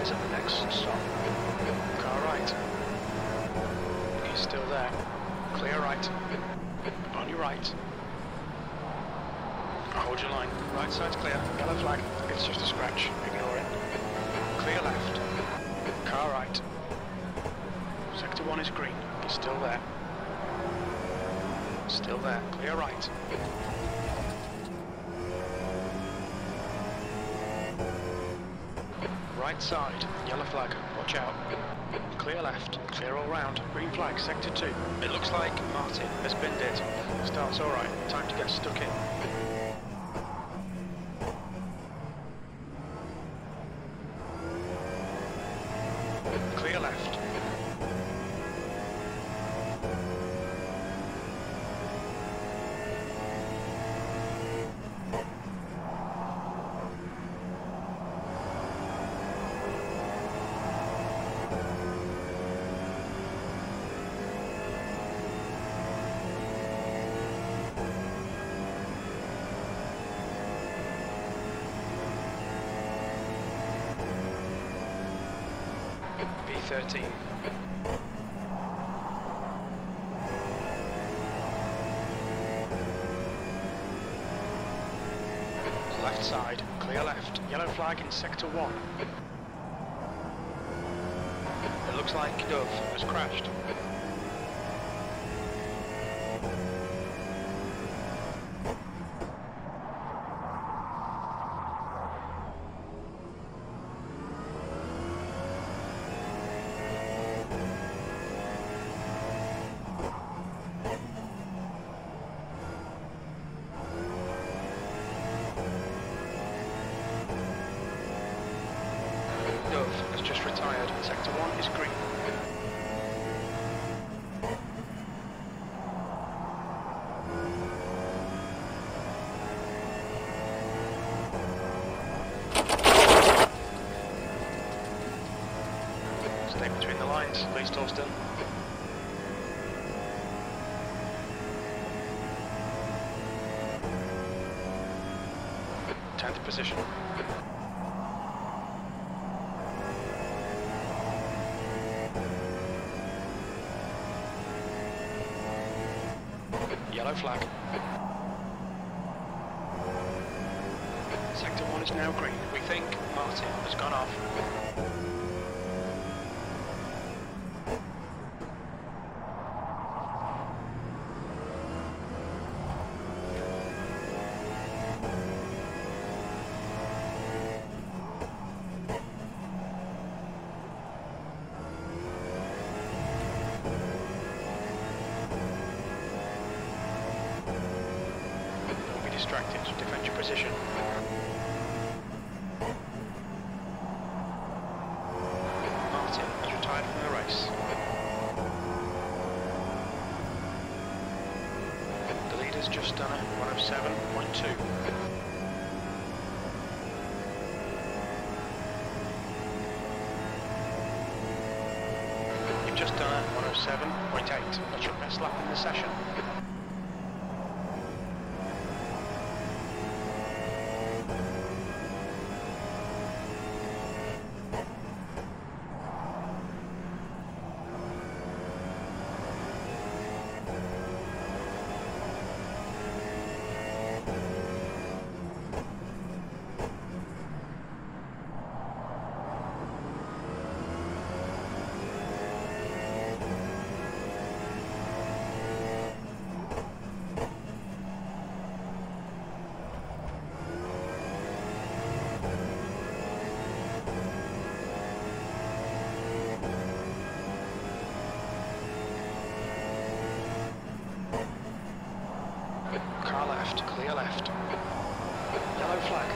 eyes at the next stop. Car right. He's still there. Clear right. On your right. Hold your line. Right side's clear. Yellow flag. It's just a scratch. Ignore it. Clear left. Car right. Sector 1 is green. He's still there. Still there. Clear right. Right side. Yellow flag. Watch out. Clear left. Clear all round. Green flag. Sector 2. It looks like Martin has binned it. Start's alright. Time to get stuck in. Clear left. B13. Left side, clear left. Yellow flag in sector 1. It looks like Dove has crashed. Has just retired. Sector 1 is green. Stay between the lines, please, Torsten. 10th position. Yellow flag. Sector 1 is now green. We think Martin has gone off. Distracted. Defend your position. Martin has retired from the race. The leader's just done a 107.2. You've just done a 107.8. That's your best lap in the session. Car left, clear left. Yellow flag.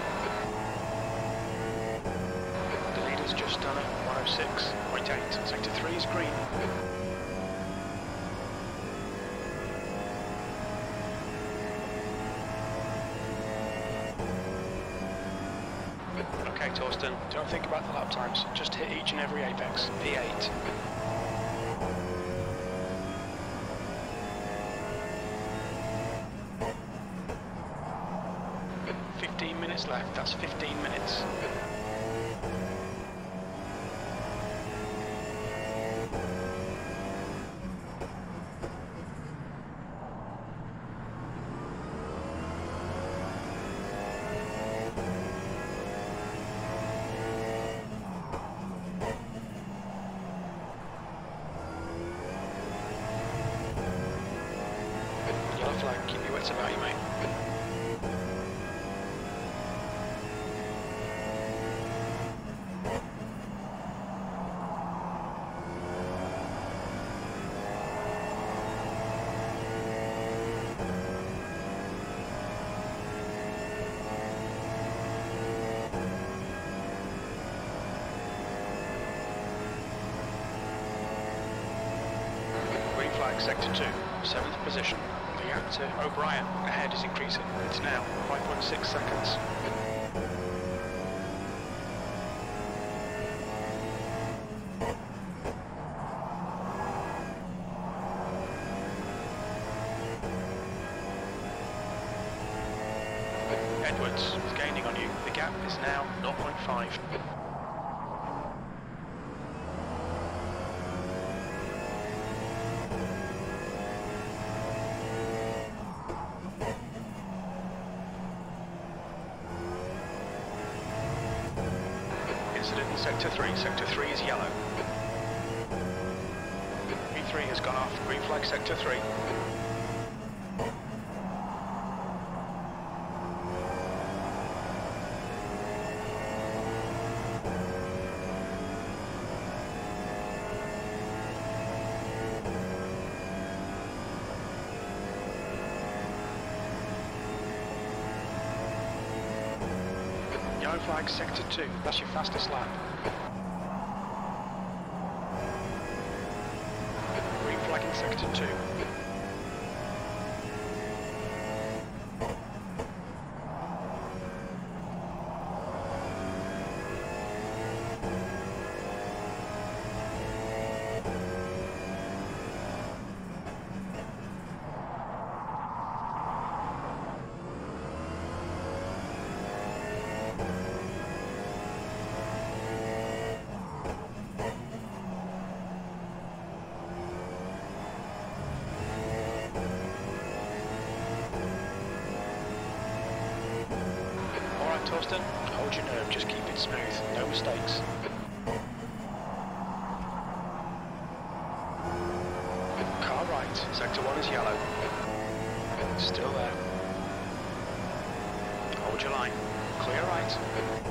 The leader's just done a 106.8. Sector 3 is green. Okay, Torsten, don't think about the lap times. Just hit each and every apex. P8. Left, that's 15 minutes. That's about you, mate. Green flag, sector 2, 7th position. The gap to O'Brien ahead is increasing. It's now 5.6 seconds. Edwards is gaining on you. The gap is now 0.5. Incident in sector 3. Sector 3 is yellow. V3 has gone off. Green flag sector 3. Yellow flag sector 2, that's your fastest lap. Green flag in sector 2. Torsten, hold your nerve, just keep it smooth, no mistakes. Car right, sector 1 is yellow. Still there. Hold your line, clear right.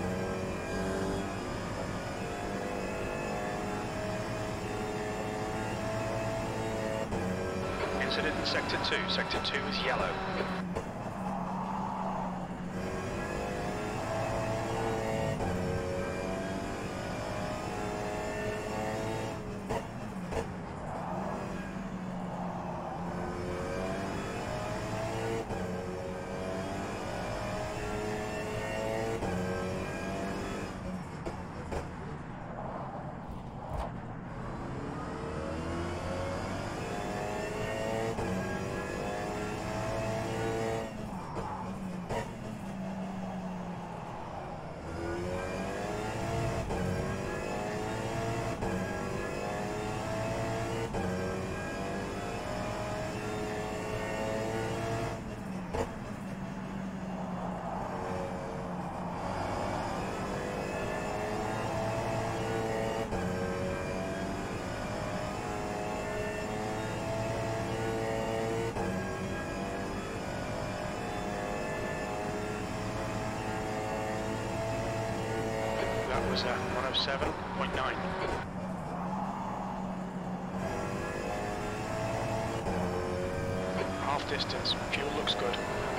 Incident in sector 2, sector 2 is yellow. That was 107.9. Half distance, fuel looks good.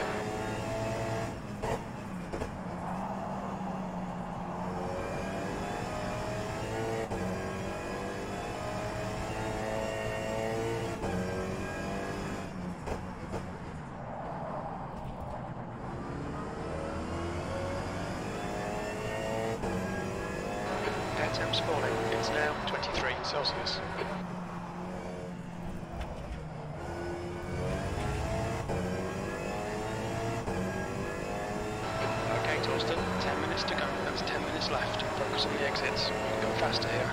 Air temps falling, it's now 23 Celsius. Okay Torsten, 10 minutes to go, that's 10 minutes left. Focus on the exits, you can go faster here.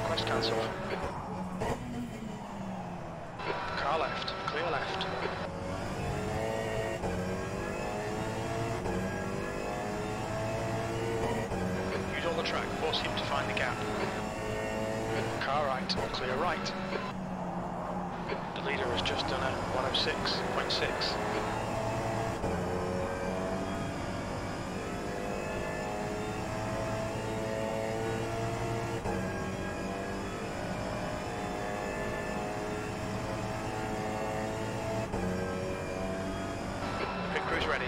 Request cancelled. Car left, clear left. Use all the track, force him to find the gap. Car right, clear right. The leader has just done a 106.6. Pit crew's ready.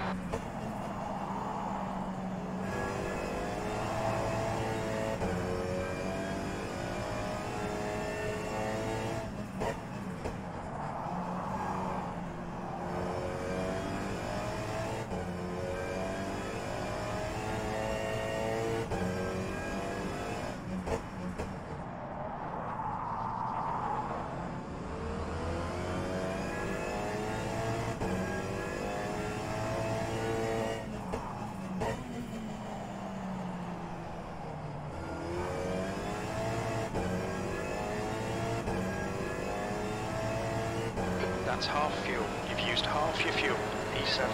That's half fuel. You've used half your fuel. E7.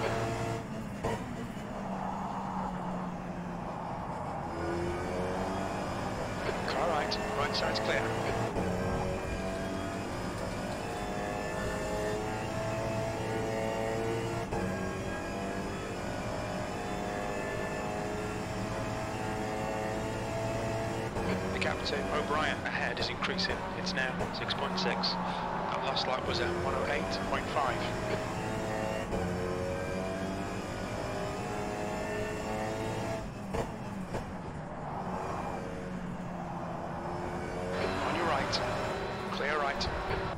Car right. Right side's clear. The gap to O'Brien ahead is increasing. It's now 6.6. That last lap was at 108.5. On your right, clear right.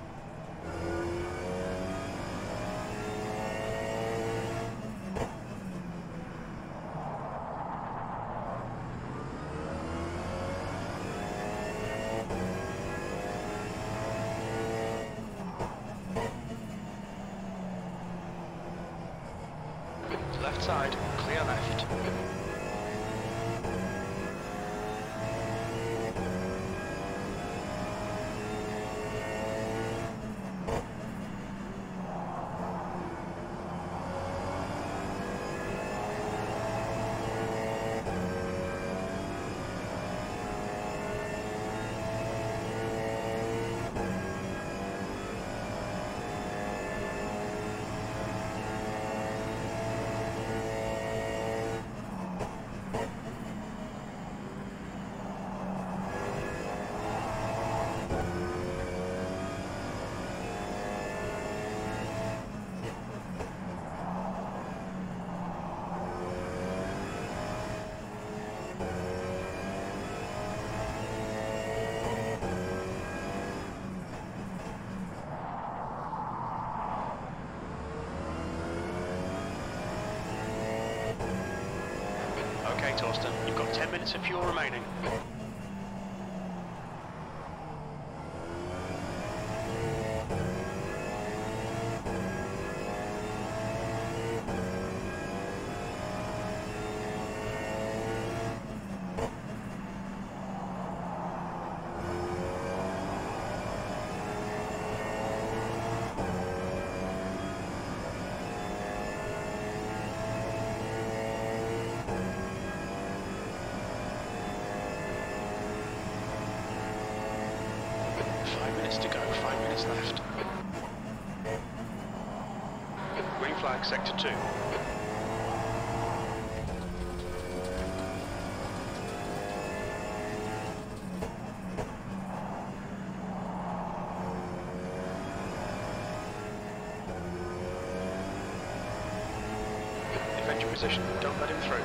Left side, clear left. Okay, Torsten, you've got 10 minutes of fuel remaining. To go, 5 minutes left. Green flag, sector 2. Defend your position, don't let him through.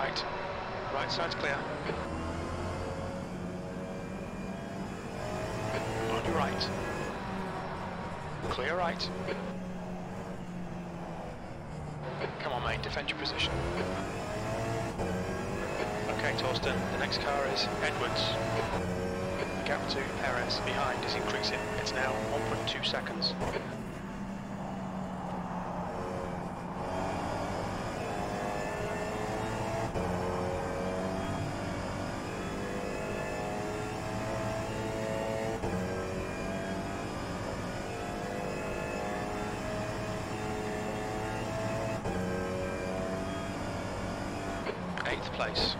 right. Right side's clear. On your right. Clear right. Come on mate, defend your position. Okay Torsten, the next car is Edwards. The gap to Perez behind is increasing. It's now 1.2 seconds. Eighth place.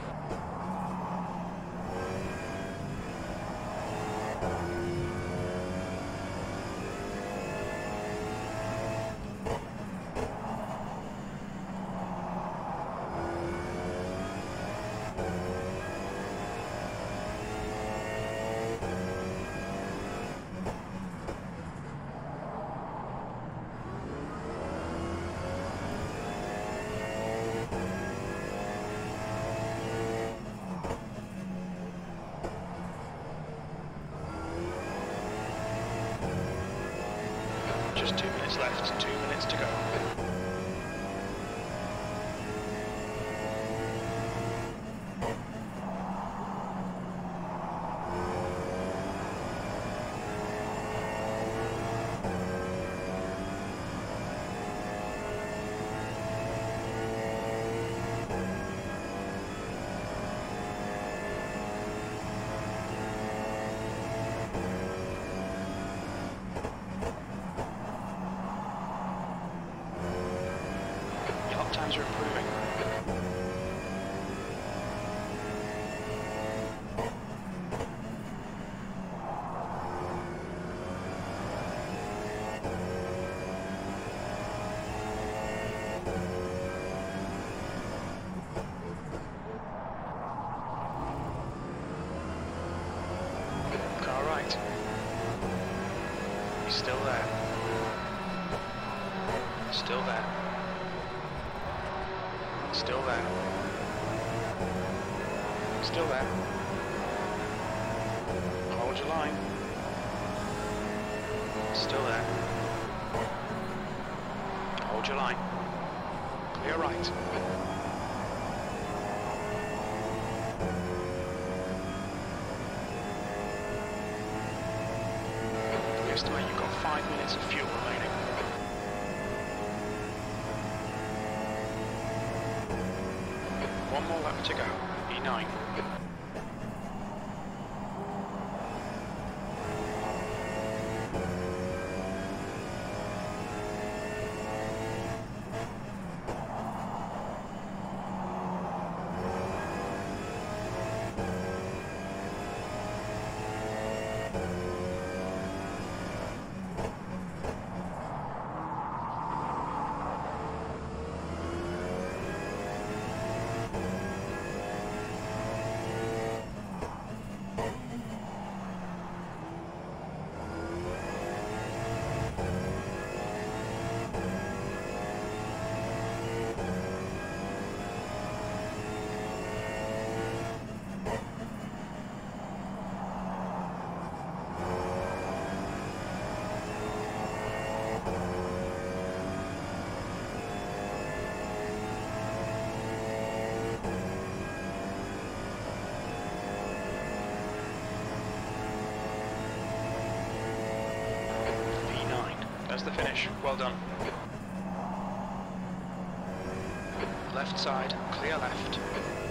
Just 2 minutes left, 2 minutes to go. Times are improving. Car right. He's still there. Still there. Still there. Still there. Hold your line. Still there. Hold your line. Clear right. We estimate you've got 5 minutes of fuel remaining. One more lap to go, E9. That's the finish. Well done. Left side, clear left.